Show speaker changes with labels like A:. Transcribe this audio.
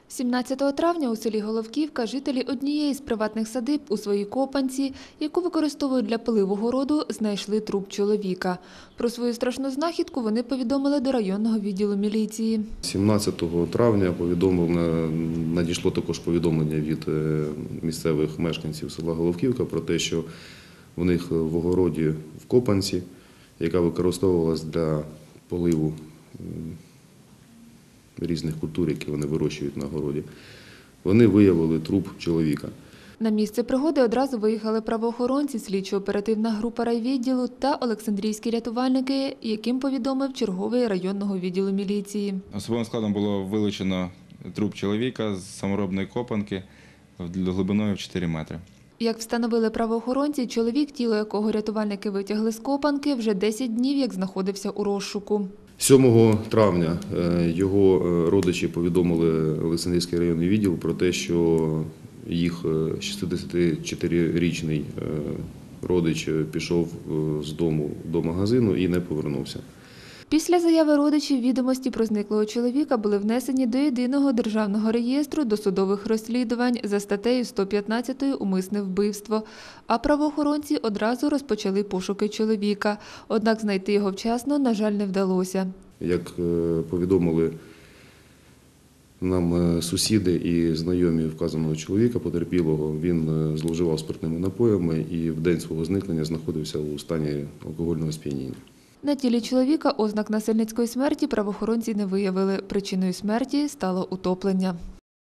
A: 17 травня у селі Головківка жителі однієї з приватних садиб у своїй копанці, яку використовують для поливу городу, знайшли труп чоловіка. Про свою страшну знахідку вони повідомили до районного відділу міліції.
B: 17 травня надійшло також повідомлення від місцевих мешканців села Головківка про те, що в них в огороді в копанці, яка використовувалась для поливу різних культур, які вони вирощують на городі, вони виявили труп чоловіка.
A: На місце пригоди одразу виїхали правоохоронці, слідчо-оперативна група райвідділу та олександрійські рятувальники, яким повідомив черговий районного відділу міліції.
C: Особовим складом було вилучено труп чоловіка з саморобної копанки глибиною в 4 метри.
A: Як встановили правоохоронці, чоловік, тіло якого рятувальники витягли з копанки, вже 10 днів як знаходився у розшуку.
B: 7 травня його родичі повідомили Олександрійський районний відділ про те, що їх 64-річний родич пішов з дому до магазину і не повернувся.
A: Після заяви родичів відомості про зниклого чоловіка були внесені до Єдиного державного реєстру досудових розслідувань за статтею 115 «Умисне вбивство». А правоохоронці одразу розпочали пошуки чоловіка. Однак знайти його вчасно, на жаль, не вдалося.
B: Як повідомили нам сусіди і знайомі вказаного чоловіка, потерпілого, він зловживав спиртними напоями і в день свого зникнення знаходився у стані алкогольного сп'яніння.
A: На тілі чоловіка ознак насильницької смерті правоохоронці не виявили. Причиною смерті стало утоплення.